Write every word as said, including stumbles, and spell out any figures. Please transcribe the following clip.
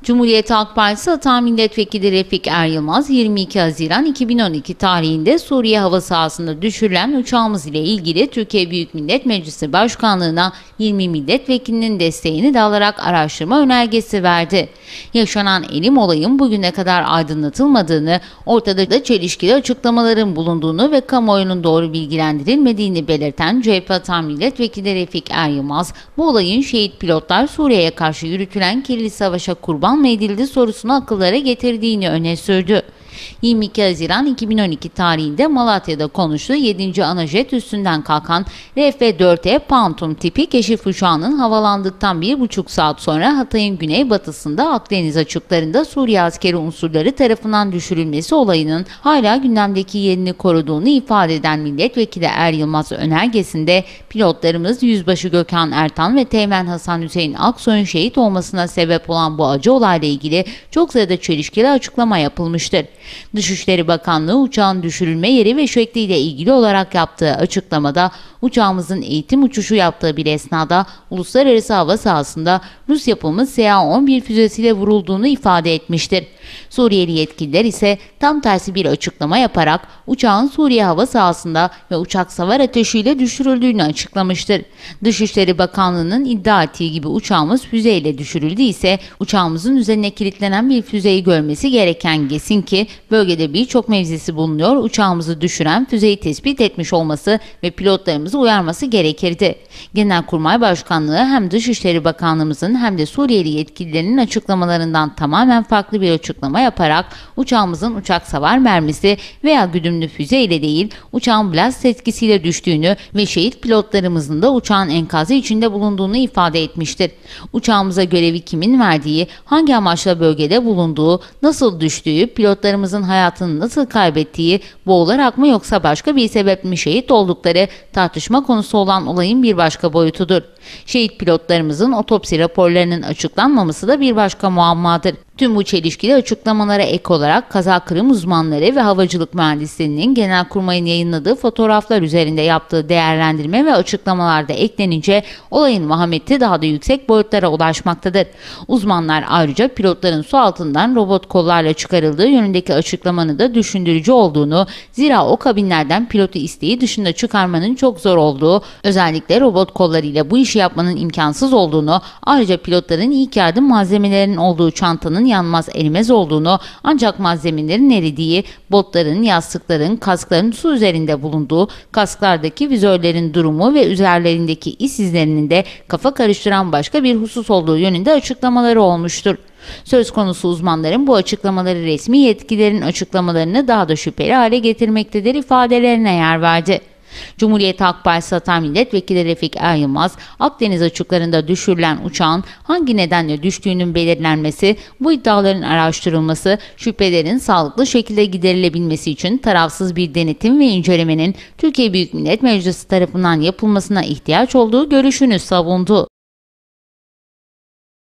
Cumhuriyet Halk Partisi Hata Milletvekili Refik Er Yılmaz, yirmi iki Haziran iki bin on iki tarihinde Suriye hava sahasında düşürülen uçağımız ile ilgili Türkiye Büyük Millet Meclisi Başkanlığı'na yirmi milletvekilinin desteğini de alarak araştırma önergesi verdi. Yaşanan elim olayın bugüne kadar aydınlatılmadığını, ortada da çelişkili açıklamaların bulunduğunu ve kamuoyunun doğru bilgilendirilmediğini belirten C H P Hata Milletvekili Refik Er Yılmaz, bu olayın şehit pilotlar Suriye'ye karşı yürütülen kirli savaşa kurban mı edildi sorusunu akıllara getirdiğini öne sürdü. yirmi iki Haziran iki bin on iki tarihinde Malatya'da konuştuğu yedinci Anajet üstünden kalkan R F dört E Phantom tipi keşif uçağının havalandıktan bir buçuk saat sonra Hatay'ın güneybatısında Akdeniz açıklarında Suriye askeri unsurları tarafından düşürülmesi olayının hala gündemdeki yerini koruduğunu ifade eden Milletvekili Er Yılmaz önergesinde pilotlarımız Yüzbaşı Gökhan Ertan ve Teğmen Hasan Hüseyin Aksoy'un şehit olmasına sebep olan bu acı olayla ilgili çok sayıda çelişkili açıklama yapılmıştır. Dışişleri Bakanlığı uçağın düşürülme yeri ve şekliyle ilgili olarak yaptığı açıklamada uçağımızın eğitim uçuşu yaptığı bir esnada uluslararası hava sahasında Rus yapımı S A on bir füzesiyle vurulduğunu ifade etmiştir. Suriyeli yetkililer ise tam tersi bir açıklama yaparak uçağın Suriye hava sahasında ve uçak savar ateşiyle düşürüldüğünü açıklamıştır. Dışişleri Bakanlığı'nın iddia ettiği gibi uçağımız füzeyle düşürüldü ise uçağımızın üzerine kilitlenen bir füzeyi görmesi gereken GES'in ki bölgede birçok mevzisi bulunuyor, uçağımızı düşüren füzeyi tespit etmiş olması ve pilotlarımızı uyarması gerekirdi. Genelkurmay Başkanlığı hem Dışişleri Bakanlığımızın hem de Suriyeli yetkililerinin açıklamalarından tamamen farklı bir açıklama yaparak uçağımızın uçak savar mermisi veya güdümlü füze ile değil uçağın blast etkisiyle düştüğünü ve şehit pilotlarımızın da uçağın enkazı içinde bulunduğunu ifade etmiştir. Uçağımıza görevi kimin verdiği, hangi amaçla bölgede bulunduğu, nasıl düştüğü, pilotlarımızın hayatını nasıl kaybettiği, boğularak mı yoksa başka bir sebep mi şehit oldukları tartışma konusu olan olayın bir başka boyutudur. Şehit pilotlarımızın otopsi raporlarının açıklanmaması da bir başka muammadır. Tüm bu çelişkili açıklamalara ek olarak kaza kırım uzmanları ve havacılık mühendislerinin Genelkurmay'ın yayınladığı fotoğraflar üzerinde yaptığı değerlendirme ve açıklamalarda eklenince olayın vahameti daha da yüksek boyutlara ulaşmaktadır. Uzmanlar ayrıca pilotların su altından robot kollarla çıkarıldığı yönündeki açıklamanın da düşündürücü olduğunu, zira o kabinlerden pilotu isteği dışında çıkarmanın çok zor olduğu, özellikle robot kollarıyla bu işi yapmanın imkansız olduğunu, ayrıca pilotların ilk yardım malzemelerinin olduğu çantanın yanmaz erimez olduğunu, ancak malzemelerin eridiği, botların, yastıkların, kaskların su üzerinde bulunduğu, kasklardaki vizörlerin durumu ve üzerlerindeki is izlerinin de kafa karıştıran başka bir husus olduğu yönünde açıklamaları olmuştur. Söz konusu uzmanların bu açıklamaları resmi yetkililerin açıklamalarını daha da şüpheli hale getirmektedir ifadelerine yer verdi. Cumhuriyet Halk Partisi Hata Milletvekili Refik Er Yılmaz, Akdeniz açıklarında düşürülen uçağın hangi nedenle düştüğünün belirlenmesi, bu iddiaların araştırılması, şüphelerin sağlıklı şekilde giderilebilmesi için tarafsız bir denetim ve incelemenin Türkiye Büyük Millet Meclisi tarafından yapılmasına ihtiyaç olduğu görüşünü savundu.